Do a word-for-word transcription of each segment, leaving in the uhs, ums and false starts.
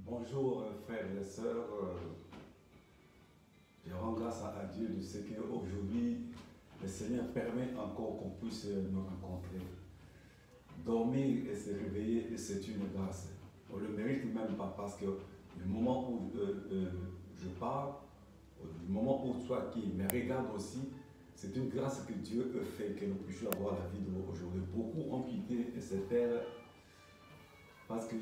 Bonjour euh, frères et sœurs, euh, je rends grâce à Dieu de ce qu'aujourd'hui le Seigneur permet encore qu'on puisse nous rencontrer. Dormir et se réveiller, c'est une grâce. On ne le mérite même pas parce que du moment où euh, euh, je parle, du moment où toi qui me regardes aussi, c'est une grâce que Dieu fait que nous puissions avoir la vie d'aujourd'hui. Beaucoup ont quitté cette terre parce que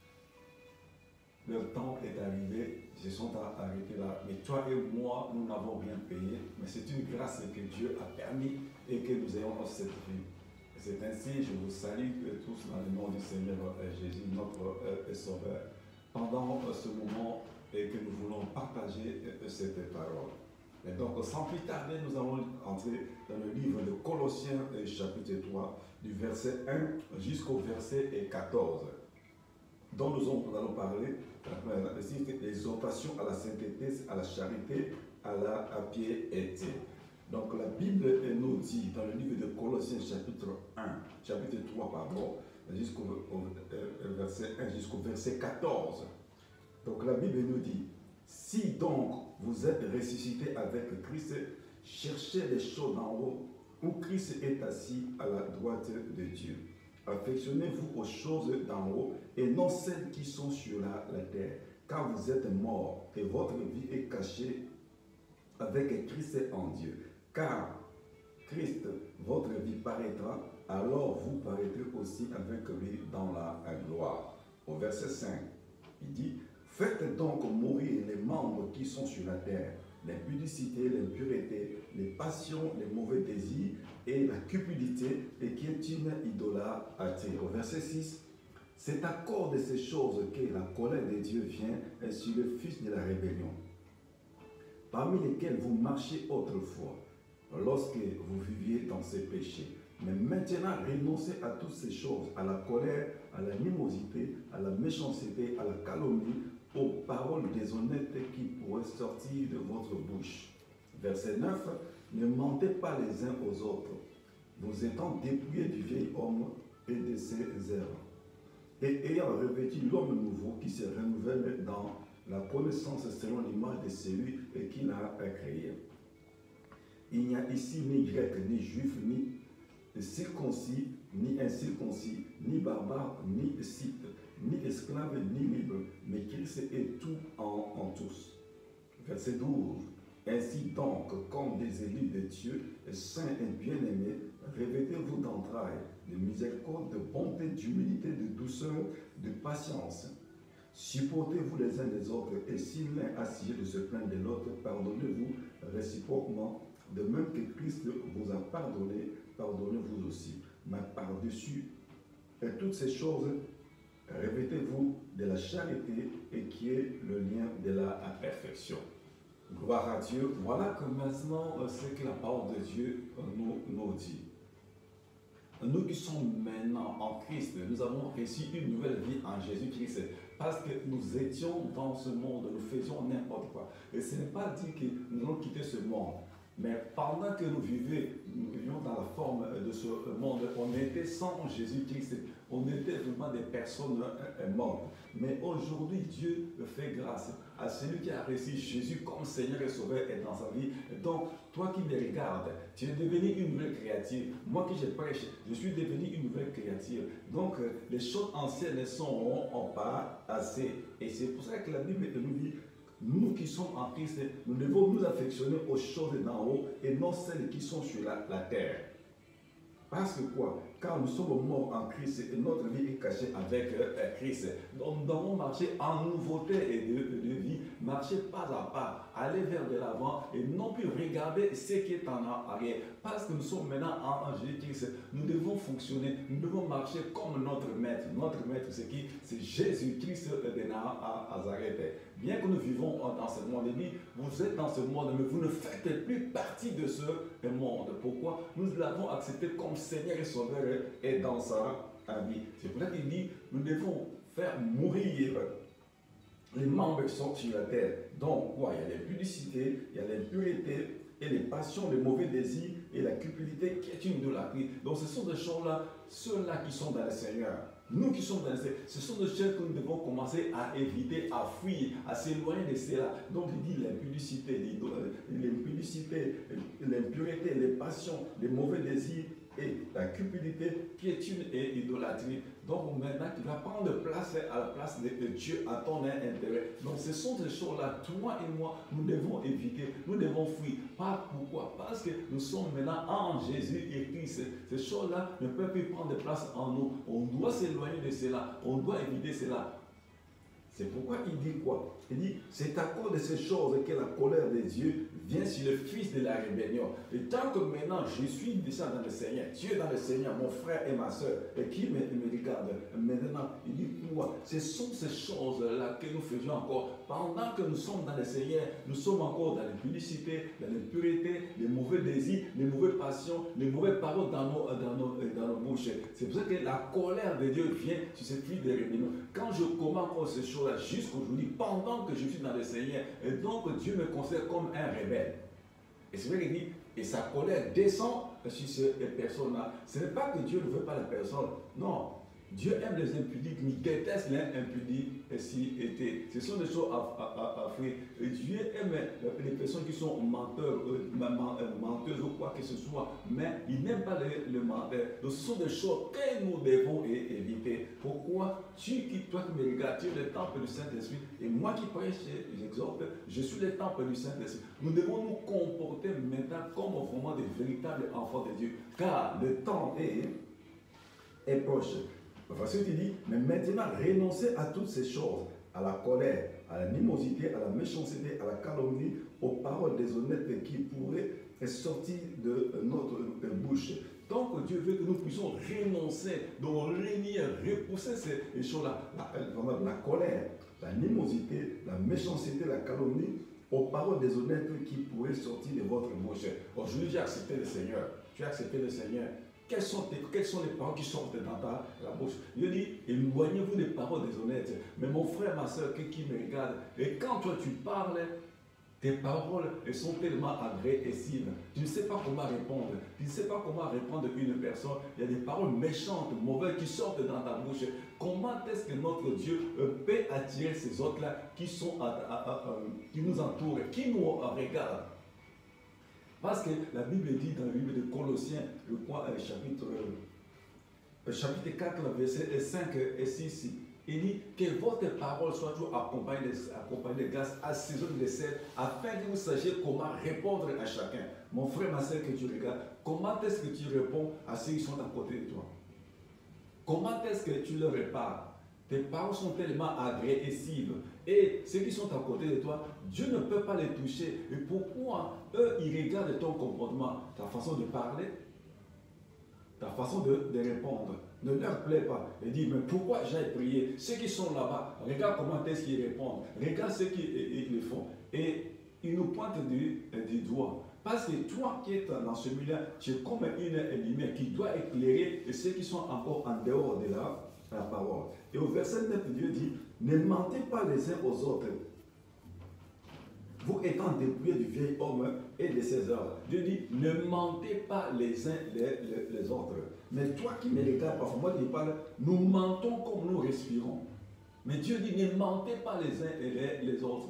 leur temps est arrivé, ils se sont arrêtés là. Mais toi et moi, nous n'avons rien payé. Mais c'est une grâce que Dieu a permis et que nous ayons cette vie. C'est ainsi, je vous salue tous dans le nom du Seigneur Jésus, notre Sauveur, pendant ce moment et que nous voulons partager cette parole. Et donc, sans plus tarder, nous allons entrer dans le livre de Colossiens, chapitre trois, du verset un jusqu'au verset quatorze. Dont nous allons parler, l'exhortation à la sainteté, à la charité, à la piété. Donc la Bible nous dit dans le livre de Colossiens chapitre un, chapitre trois, pardon, jusqu'au verset un jusqu'au verset quatorze. Donc la Bible nous dit, si donc vous êtes ressuscités avec Christ, cherchez les choses d'en haut, où Christ est assis à la droite de Dieu. Affectionnez-vous aux choses d'en haut et non celles qui sont sur la, la terre, car vous êtes morts et votre vie est cachée avec Christ en Dieu. Car Christ, votre vie paraîtra, alors vous paraîtrez aussi avec lui dans la gloire. Au verset cinq, il dit, faites donc mourir les membres qui sont sur la terre, l'impudicité, l'impureté, les passions, les mauvais désirs et la cupidité, et qui est une idolâtrie. Au verset six, c'est à cause de ces choses que la colère de Dieu vient sur le fils de la rébellion, parmi lesquels vous marchiez autrefois, lorsque vous viviez dans ces péchés. Mais maintenant, renoncez à toutes ces choses, à la colère, à la animosité, à la méchanceté, à la calomnie, aux paroles déshonnêtes qui pourraient sortir de votre bouche. Verset neuf, ne mentez pas les uns aux autres, vous étant dépouillés du vieil homme et de ses œuvres, et ayant revêtu l'homme nouveau qui se renouvelle dans la connaissance selon l'image de celui qui l'a créé. Il n'y a ici ni grec, ni juif, ni circoncis, ni incirconcis, ni barbare, ni scythe, ni esclave, ni libre, mais Christ est tout en, en tous. Verset douze. Ainsi donc, comme des élus de Dieu, saints et bien-aimés, revêtez-vous d'entrailles, de miséricorde, de bonté, d'humilité, de douceur, de patience. Supportez-vous les uns des autres, et si l'un a sujet de se plaindre de l'autre, pardonnez-vous réciproquement, de même que Christ vous a pardonné, pardonnez-vous aussi. Mais par-dessus et toutes ces choses, revêtez-vous de la charité, et qui est le lien de la perfection. Gloire à Dieu. Voilà que maintenant, c'est que la parole de Dieu nous, nous dit. Nous qui sommes maintenant en Christ, nous avons reçu une nouvelle vie en Jésus-Christ. Parce que nous étions dans ce monde, nous faisions n'importe quoi. Et ce n'est pas dit que nous allons quitter ce monde. Mais pendant que nous vivions, nous vivions dans la forme de ce monde, on était sans Jésus-Christ. On était vraiment des personnes mortes. Mais aujourd'hui, Dieu fait grâce à celui qui a reçu Jésus comme Seigneur et Sauveur et dans sa vie. Donc, toi qui me regardes, tu es devenu une nouvelle créature. Moi qui je prêche, je suis devenu une nouvelle créature. Donc, les choses anciennes ne sont pas assez. Et c'est pour ça que la Bible nous dit, nous qui sommes en Christ, nous devons nous affectionner aux choses d'en haut et non celles qui sont sur la, la terre. Parce que quoi? Car nous sommes morts en Christ et notre vie est cachée avec euh, Christ. Donc nous devons marcher en nouveauté et de, de vie, marcher pas à pas, aller vers de l'avant et non plus regarder ce qui est en arrière. Parce que nous sommes maintenant en, en Jésus-Christ, nous devons fonctionner, nous devons marcher comme notre maître. Notre maître, c'est qui? C'est Jésus-Christ de Nazareth. Bien que nous vivons dans ce monde, il dit, vous êtes dans ce monde, mais vous ne faites plus partie de ce monde. Pourquoi? Nous l'avons accepté comme Seigneur et Sauveur et dans sa vie. C'est pour ça qu'il dit, nous devons faire mourir les membres qui sont sur la terre. Donc, quoi? Il y a l'impudicité, il y a l'impureté, et les passions, les mauvais désirs, et la cupidité qui est une idolâtrie. Donc, ce sont des choses-là, ceux-là qui sont dans le Seigneur. Nous qui sommes dans les Seigneur, ce sont des choses que nous devons commencer à éviter, à fuir, à s'éloigner de cela. Donc il dit l'impudicité, l'impudicité, l'impureté, les passions, les mauvais désirs et la cupidité, piétude et idolâtrie. Donc maintenant, tu vas prendre place à la place de, de Dieu à ton intérêt. Donc ce sont ces choses-là, toi et moi, nous devons éviter, nous devons fuir. Pas pourquoi? Parce que nous sommes maintenant en Jésus et Christ. Ces choses-là ne peuvent plus prendre place en nous. On doit s'éloigner de cela, on doit éviter cela. C'est pourquoi il dit quoi? Il dit, c'est à cause de ces choses que la colère de Dieu vient sur le fils de la rébellion. Et tant que maintenant je suis déjà dans le Seigneur, Dieu dans le Seigneur, mon frère et ma soeur, et qui me, me regarde maintenant, il dit quoi? Ce sont ces choses-là que nous faisions encore. Pendant que nous sommes dans le Seigneur, nous sommes encore dans l'impudicité, dans l'impureté, les mauvais désirs, les mauvaises passions, les mauvaises paroles dans nos, dans nos, dans nos bouches. C'est pour ça que la colère de Dieu vient sur ce fils de rébellion. Quand je commande encore ces choses-là jusqu'aujourd'hui, pendant que je suis dans le Seigneur, et donc Dieu me considère comme un rebelle. Et c'est vrai qu'il dit, et sa colère descend sur ces personnes-là. Ce n'est pas que Dieu ne veut pas la personne, non. Dieu aime les impudiques, mais déteste les impudiques si été. Ce sont des choses à, à, à, à faire. Et Dieu aime les personnes qui sont menteurs, euh, menteuses ou quoi que ce soit, mais il n'aime pas les, les menteurs. Donc ce sont des choses que nous devons éviter. Pourquoi? Tu qui, toi qui me regardes, tu es le temple du Saint-Esprit, et moi qui prêche, j'exhorte, je suis le temple du Saint-Esprit. Nous devons nous comporter maintenant comme vraiment des véritables enfants de Dieu, car le temps est, est proche. Parce que tu dis, mais maintenant, renoncez à toutes ces choses, à la colère, à la animosité, à la méchanceté, à la calomnie, aux paroles déshonnêtes qui pourraient sortir de notre bouche. Donc Dieu veut que nous puissions renoncer, donc renier, repousser ces choses-là, la, la, la colère, l'animosité, la méchanceté, la calomnie, aux paroles déshonnêtes qui pourraient sortir de votre bouche. Aujourd'hui, j'ai accepté le Seigneur. Tu as accepté le Seigneur. Quelles sont, tes, quelles sont les paroles qui sortent dans ta la bouche? Je dis, éloignez-vous des paroles déshonnêtes. Mais mon frère, ma soeur, qui, qui me regarde, et quand toi tu parles, tes paroles elles sont tellement agressives. Tu ne sais pas comment répondre. Tu ne sais pas comment répondre à une personne. Il y a des paroles méchantes, mauvaises qui sortent dans ta bouche. Comment est-ce que notre Dieu peut attirer ces autres-là qui, sont à, à, à, à, qui nous entourent, qui nous regardent? Parce que la Bible dit dans le livre de Colossiens, je crois, chapitre, euh, chapitre quatre, verset cinq et six, il dit que votre parole soit toujours accompagnée de, accompagnée de grâce, assaisonnée de sel, afin que vous sachiez comment répondre à chacun. Mon frère, ma soeur, que tu regardes, comment est-ce que tu réponds à ceux qui sont à côté de toi? Comment est-ce que tu leur répares? Tes paroles sont tellement agressives. Et ceux qui sont à côté de toi, Dieu ne peut pas les toucher. Et pourquoi eux, ils regardent ton comportement, ta façon de parler, ta façon de, de répondre. Ne leur plaît pas. Ils disent, mais pourquoi j'ai prié? Ceux qui sont là-bas, regarde comment est-ce qu'ils répondent. Regarde ce qu'ils le font. Et ils nous pointent du, du doigt. Parce que toi qui es dans ce milieu, tu es comme une lumière qui doit éclairer ceux qui sont encore en dehors de la la parole. Et au verset neuf, Dieu dit, ne mentez pas les uns aux autres, vous étant dépouillés du vieil homme et de ses œuvres. Dieu dit, ne mentez pas les uns les, les, les autres. Mais toi qui me regardes, parfois moi qui parle, nous mentons comme nous respirons. Mais Dieu dit, ne mentez pas les uns et les, les autres.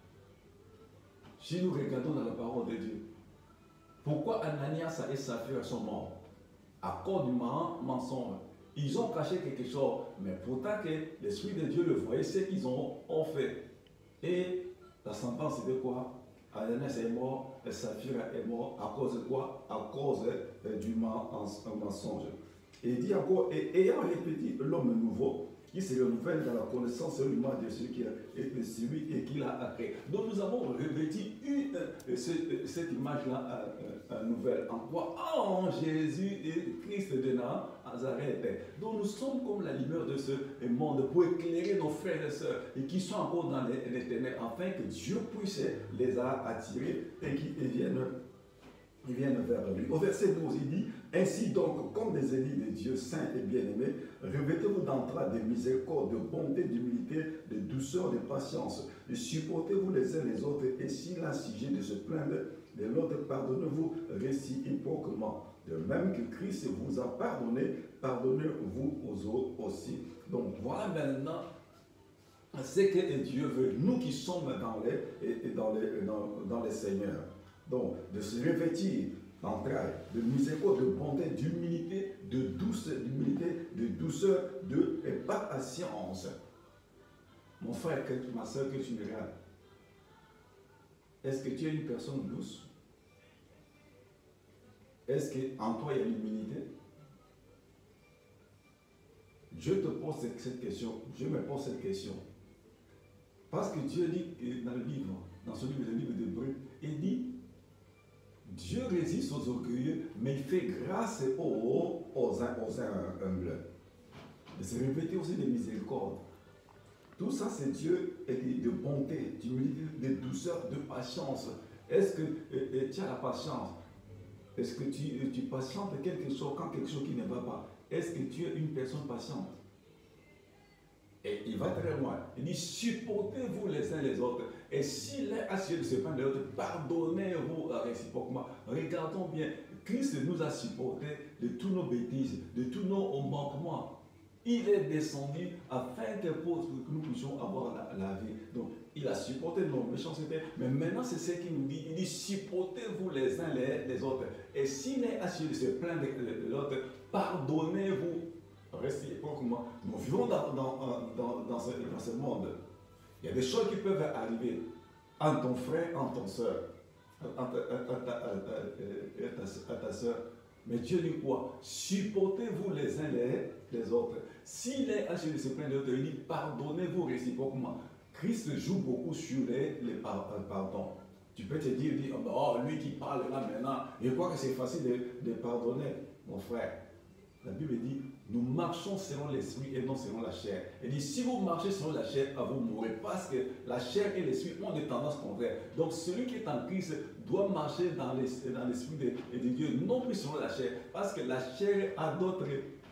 Si nous regardons dans la parole de Dieu, pourquoi Ananias et Saphir sont morts? À cause du mensonge. Ils ont caché quelque chose, mais pourtant que l'Esprit de Dieu le voyait, ce qu'ils ont, ont fait. Et la sentence c'était quoi? Ananias est mort, Saphir est mort, à cause de quoi? À cause euh, du mensonge. Et il dit encore, et ayant répété l'homme nouveau, qui se renouvelle dans la connaissance seulement de celui qui est celui et qui l'a créé. Donc nous avons revêtu une, euh, ce, euh, cette image-là euh, euh, nouvelle. En quoi? En Jésus et Christ de Nazareth. Donc nous sommes comme la lumière de ce monde pour éclairer nos frères et sœurs et qui sont encore dans les, les ténèbres, afin que Dieu puisse les attirer et qu'ils viennent, ils viennent vers lui. Au verset douze, il dit, ainsi donc, comme des élus de Dieu saints et bien-aimés, revêtez-vous d'entrailles, de miséricorde, de bonté, d'humilité, de douceur, de patience, et supportez-vous les uns les autres, et s'il a sujet de se plaindre de l'autre, pardonnez-vous réciproquement. De même que Christ vous a pardonné, pardonnez-vous aux autres aussi. Donc voilà maintenant ce que Dieu veut, nous qui sommes dans les, dans les, dans, dans les seigneurs. Donc, de se revêtir d'entrailles, de miséricorde, de bonté, d'humilité, de douceur, d'humilité, de douceur, de et pas patience. Mon frère, que, ma soeur, que tu me regardes, est-ce que tu es une personne douce? Est-ce qu'en toi il y a l'humilité? Je te pose cette question, je me pose cette question. Parce que Dieu dit dans le livre, dans ce livre, le livre d'Hébreux, il dit, Dieu résiste aux orgueilleux, mais il fait grâce aux, aux, aux humbles. De se répéter aussi des miséricordes. Tout ça, c'est Dieu et de bonté, d'humilité, de douceur, de patience. Est-ce que et, et, tu as la patience? Est-ce que tu, tu patientes quelque chose quand quelque chose qui ne va pas? Est-ce que tu es une personne patiente? Et il va très loin. Il dit, supportez-vous les uns les autres. Et si l'un a suivi de se plaindre de l'autre, pardonnez-vous réciproquement. Regardons bien, Christ nous a supportés de tous nos bêtises, de tous nos manquements. Il est descendu afin que, pour, que nous puissions avoir la, la vie. Donc, il a supporté nos méchancetés. Mais maintenant, c'est ce qu'il nous dit. Il dit, supportez-vous les uns les, les autres. Et si l'un a suivi de se plaindre de l'autre, pardonnez-vous réciproquement. Nous vivons dans, dans, dans, dans, ce, dans ce monde. Il y a des choses qui peuvent arriver en ton frère, en ton soeur, à ta soeur. Mais Dieu dit quoi? Supportez-vous les uns les, les autres. S'il est à se plaindre de l'autre, il dit pardonnez-vous réciproquement. Christ joue beaucoup sur les, les pardons. Tu peux te dire, dire, oh, lui qui parle là maintenant, je crois que c'est facile de, de pardonner, mon frère. La Bible dit, nous marchons selon l'esprit et non selon la chair. Elle dit, si vous marchez selon la chair, vous mourrez. Parce que la chair et l'esprit ont des tendances contraires. Donc celui qui est en Christ doit marcher dans l'esprit de, de Dieu, non plus selon la chair. Parce que la chair a d'autres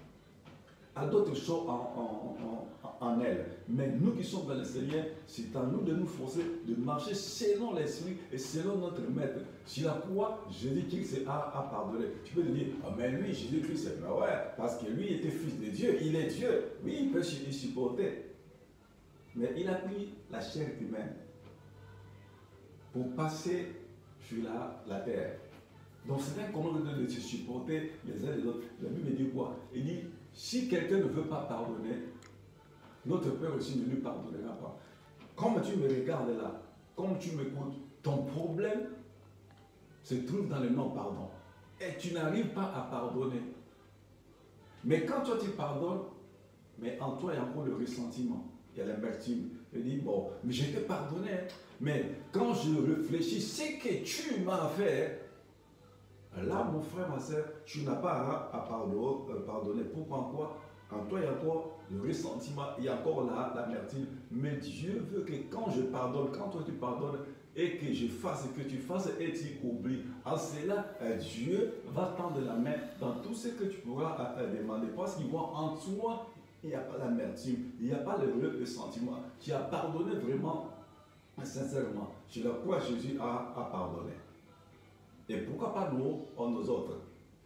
a d'autres choses en, en, en, en elle. Mais nous qui sommes dans le Seigneur, c'est à nous de nous forcer de marcher selon l'esprit et selon notre maître. Sur la croix, Jésus-Christ a, a pardonné. Tu peux te dire, oh, mais lui, Jésus-Christ, mais ouais, parce que lui était fils de Dieu, il est Dieu. Oui, il peut y supporter. Mais il a pris la chair humaine pour passer sur la, la terre. Donc c'est un commandement de se supporter les uns les autres. La Bible dit quoi? Il dit, si quelqu'un ne veut pas pardonner, notre Père aussi ne lui pardonnera pas. Comme tu me regardes là, comme tu m'écoutes, ton problème se trouve dans le non-pardon. Et tu n'arrives pas à pardonner. Mais quand toi tu pardonnes, mais en toi il y a encore le ressentiment, il y a l'amertume. Je dis, bon, mais je t'ai pardonné, mais quand je réfléchis, c'est que tu m'as fait. Là, mon frère, ma soeur, tu n'as pas à, à pardonner. Pourquoi en quoi? En toi, il y a encore le ressentiment, il y a encore l'amertume. Mais Dieu veut que quand je pardonne, quand toi tu pardonnes, et que je fasse ce que tu fasses et tu oublies. En cela, Dieu va tendre la main dans tout ce que tu pourras demander. Parce qu'il voit en toi, il n'y a pas l'amertume, il n'y a pas le, le sentiment. Tu as pardonné vraiment, sincèrement. Sur la croix, Jésus a, a pardonné. Et pourquoi pas nous, en nous autres?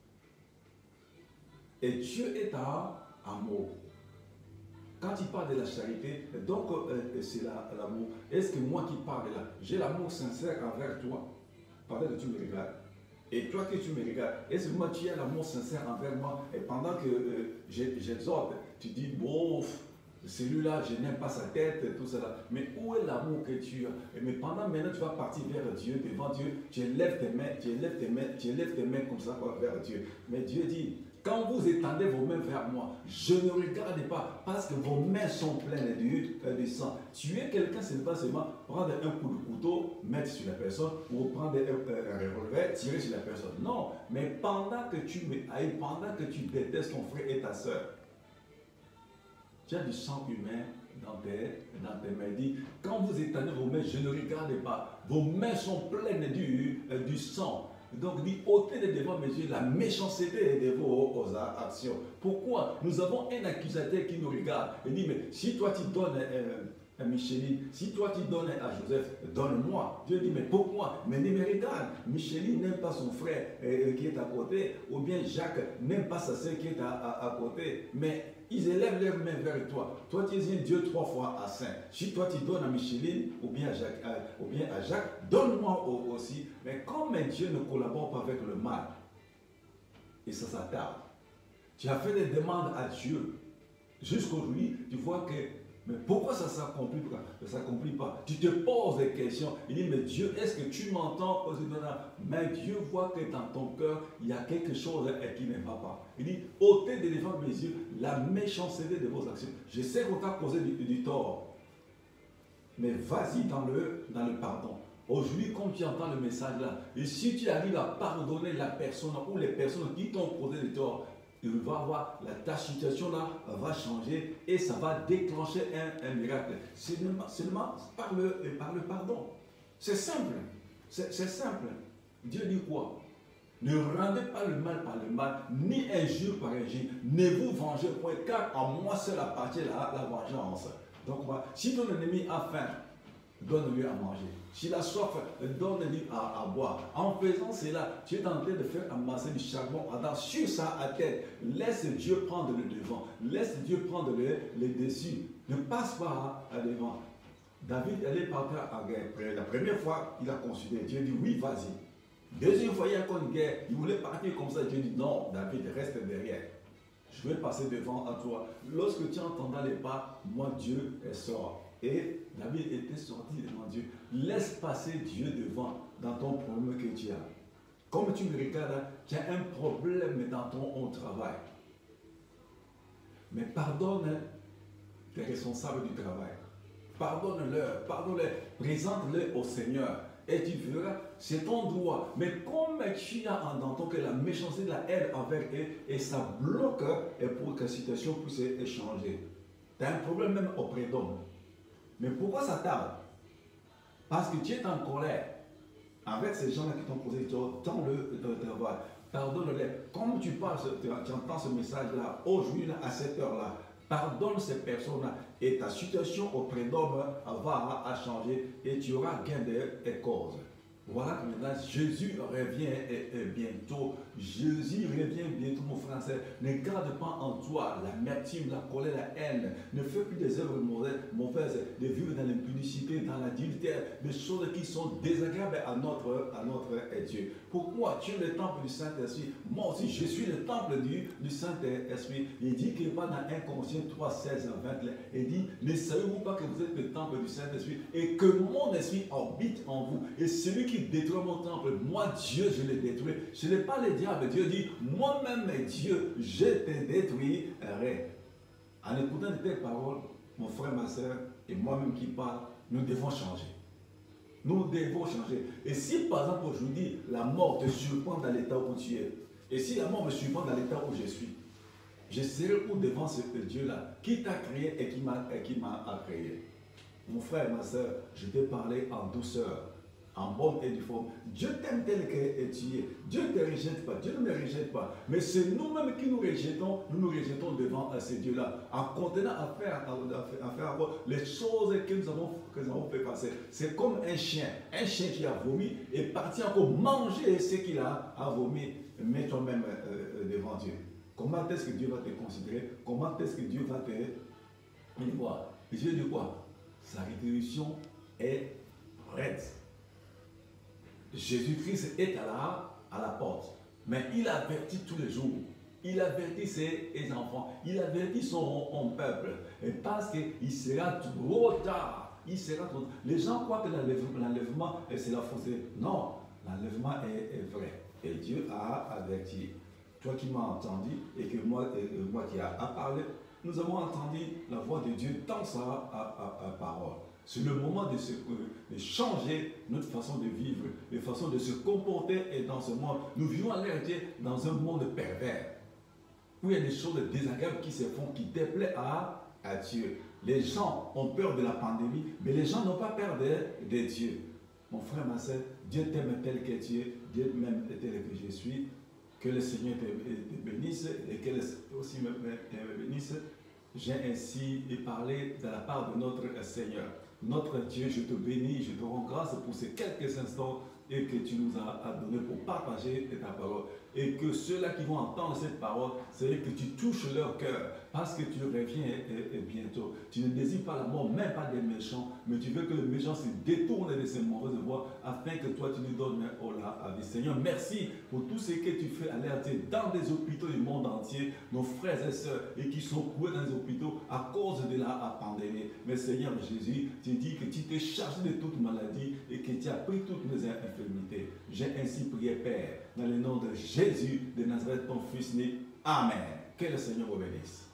Et Dieu est à amour. Quand il parle de la charité, donc euh, c'est l'amour. La, Est-ce que moi qui parle là, j'ai l'amour sincère envers toi? Pendant que tu me regardes. Et toi que tu me regardes, est-ce que moi tu as l'amour sincère envers moi? Et pendant que euh, j'exhorte, tu dis, bon, celui-là, je n'aime pas sa tête, tout cela. Mais où est l'amour que tu as? Mais pendant maintenant, tu vas partir vers Dieu, devant Dieu, tu élèves tes mains, tu élèves tes mains, tu élèves tes mains comme ça vers Dieu. Mais Dieu dit, quand vous étendez vos mains vers moi, je ne regarde pas parce que vos mains sont pleines de, de sang. Tuer quelqu'un, ce n'est pas seulement prendre un coup de couteau, mettre sur la personne, ou prendre un, un revolver, tirer sur la personne. Non, mais pendant que tu me haïs, pendant que tu détestes ton frère et ta soeur, tu as du sang humain dans tes, dans tes mains. Dit, quand vous étendez vos mains, je ne regarde pas. Vos mains sont pleines du, euh, du sang. Donc, dit, ôtez de devant mes yeux la méchanceté de vos actions. Pourquoi? Nous avons un accusateur qui nous regarde. Il dit, mais si toi tu donnes, euh, Micheline, si toi tu donnes à Joseph, donne-moi. Dieu dit, mais pourquoi? Mais ne me regarde. Micheline n'aime pas son frère euh, qui est à côté, ou bien Jacques n'aime pas sa sœur qui est à, à, à côté. Mais ils élèvent leurs mains vers toi. Toi, tu es un Dieu trois fois à saint. Si toi, tu donnes à Micheline ou bien à Jacques, à, ou bien à Jacques, donne-moi aussi. Mais comme un Dieu ne collabore pas avec le mal, et ça s'attarde, tu as fait des demandes à Dieu. Jusqu'aujourd'hui, tu vois que, mais pourquoi ça ne s'accomplit pas? Ça s'accomplit pas. Tu te poses des questions. Il dit, mais Dieu, est-ce que tu m'entends? Mais Dieu voit que dans ton cœur, il y a quelque chose qui ne va pas. Il dit, ôtez de devant mes yeux la méchanceté de vos actions. Je sais qu'on t'a causé du, du tort, mais vas-y dans le, dans le pardon. Aujourd'hui, quand tu entends le message là, et si tu arrives à pardonner la personne ou les personnes qui t'ont causé du tort, il va avoir, la, ta situation là va changer et ça va déclencher un, un miracle. Seulement, seulement par, le, par le pardon. C'est simple. C'est simple. Dieu dit quoi? Ne rendez pas le mal par le mal, ni injure par injure. Ne vous vengez point, car à moi seul appartient la, la vengeance. Donc, si ton ennemi a faim, donne-lui à manger. S'il a soif, donne-lui à, à boire. En faisant cela, tu es en train de faire amasser du charbon ardent sur sa tête. Laisse Dieu prendre le devant. Laisse Dieu prendre le, le dessus. Ne passe pas à, à devant. David allait partir en guerre. La première fois, il a considéré. Dieu dit oui, vas-y. Deuxième fois, il y a encore une guerre. Il voulait partir comme ça. Dieu dit non, David, reste derrière. Je vais passer devant à toi. Lorsque tu entendras les pas, moi, Dieu sort. Et David était sorti devant Dieu. Laisse passer Dieu devant dans ton problème que tu as. Comme tu me regardes, tu as un problème dans ton travail. Mais pardonne les responsables du travail. Pardonne-leur, pardonne-leur, présente-les au Seigneur. Et tu verras, c'est ton droit. Mais comme tu as dans ton cœur la méchanceté de la haine envers eux, et ça bloque pour que la situation puisse changer. Tu as un problème même auprès d'hommes. Mais pourquoi ça tarde? Parce que tu es en colère avec ces gens-là qui t'ont posé dans le travail. Pardonne-les. Comme tu parles, tu entends ce message-là, aujourd'hui, à cette heure-là, pardonne ces personnes-là et ta situation auprès d'hommes va changer et tu auras gain de causes. Voilà que maintenant Jésus revient bientôt. Jésus revient bientôt, mon frère. Ne garde pas en toi l'amertume, la colère, la haine. Ne fais plus des œuvres mauvaises, de vivre dans l'impunicité, dans l'adultère, des choses qui sont désagréables à notre, à notre Dieu. Pourquoi? Tu es le temple du Saint-Esprit. Moi aussi, je suis le temple du, du Saint-Esprit. Il dit qu'il va dans un Corinthiens trois, seize, vingt. Il dit, ne savez-vous pas que vous êtes le temple du Saint-Esprit et que mon esprit habite en vous? Et celui qui détruit mon temple, moi Dieu je le détruis. Ce n'est pas le diable. Dieu dit, moi-même Dieu, je te détruirai. En écoutant de tes paroles, mon frère, ma soeur et moi-même qui parle, nous devons changer. Nous devons changer. Et si par exemple aujourd'hui la mort te surprend dans l'état où tu es, et si la mort me surprend dans l'état où je suis, je serai où devant ce Dieu-là qui t'a créé et qui m'a créé. Mon frère, ma soeur, je t'ai parlé en douceur, en bonne et due forme. Dieu t'aime tel que tu es. Dieu ne te rejette pas. Dieu ne me rejette pas. Mais c'est nous-mêmes qui nous rejetons. Nous nous rejetons devant ce Dieu-là. En continuant à faire, à, à faire les choses que nous avons, que nous avons fait passer. C'est comme un chien. Un chien qui a vomi et parti encore manger ce qu'il a, a vomi. Mets toi-même euh, devant Dieu. Comment est-ce que Dieu va te considérer? Comment est-ce que Dieu va te voir? Dieu dit quoi? Sa rétribution est prête. Jésus-Christ est à la, à la porte. Mais il avertit tous les jours. Il avertit ses, ses enfants. Il avertit son, son peuple. Et parce qu'il sera trop tard. Il sera trop tard. Les gens croient que l'enlèvement, c'est la fausseté. Non, l'enlèvement est, est vrai. Et Dieu a averti. Toi qui m'as entendu et que moi, et moi qui a, a parlé, nous avons entendu la voix de Dieu dans sa à, à, à parole. C'est le moment de, se, de changer notre façon de vivre, de façon de se comporter et dans ce monde. Nous vivons en réalité dans un monde pervers, où il y a des choses désagréables qui se font, qui déplaisent à, à Dieu. Les gens ont peur de la pandémie, mais les gens n'ont pas peur de, de Dieu. Mon frère, ma soeur, Dieu t'aime tel que tu es, Dieu m'aime tel que je suis. Que le Seigneur te bénisse et que aussi me bénisse. j'ai ainsi parlé de la part de notre Seigneur. Notre Dieu, je te bénis, je te rends grâce pour ces quelques instants et que tu nous as donné pour partager ta parole. Et que ceux-là qui vont entendre cette parole, c'est que tu touches leur cœur parce que tu reviens bientôt. Tu ne désires pas la mort, même pas des méchants, mais tu veux que le méchant se détourne de ses mauvaises voies afin que toi tu nous donnes oh là, à vie. Seigneur, merci pour tout ce que tu fais alerter dans les hôpitaux du monde entier, nos frères et sœurs, et qui sont coués dans les hôpitaux à cause de la pandémie. Mais Seigneur Jésus, tu dis que tu t'es chargé de toute maladie et que tu as pris toutes nos infirmités. J'ai ainsi prié, Père, dans le nom de Jésus de Nazareth, ton Fils né. Amen. Que le Seigneur vous bénisse.